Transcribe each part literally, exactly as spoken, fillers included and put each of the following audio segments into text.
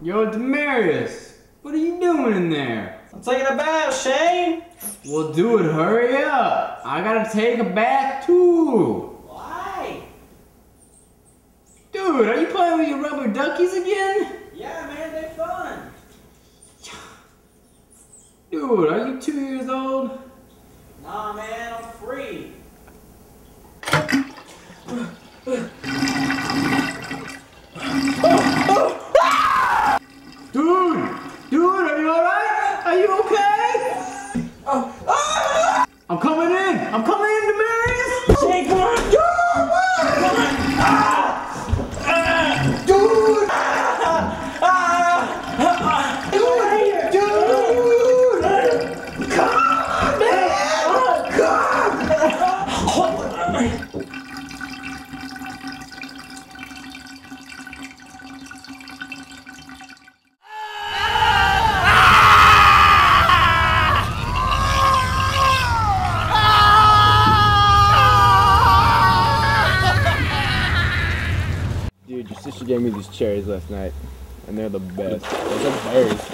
Yo, Demarius, what are you doing in there? I'm taking a bath, Shane. Well, dude, hurry up. I gotta take a bath too. Why? Dude, are you playing with your rubber duckies again? Yeah, man, they're fun. Dude, are you two years old? Nah, man, I'm free. Dude! Dude, are you alright? Are you okay? Oh. Ah! I'm coming in! I'm coming in, Demarius! Shane, come on! Come on! Ah! Ah! Dude! Ah! Ah! Dude! Dude! Come on, man! Come! Dude, your sister gave me these cherries last night, and they're the best. They're like berries.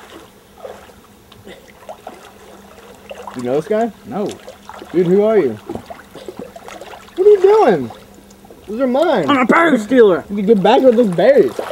You know this guy? No. Dude, who are you? What are you doing? Those are mine. I'm a berry stealer! You can get back with those berries.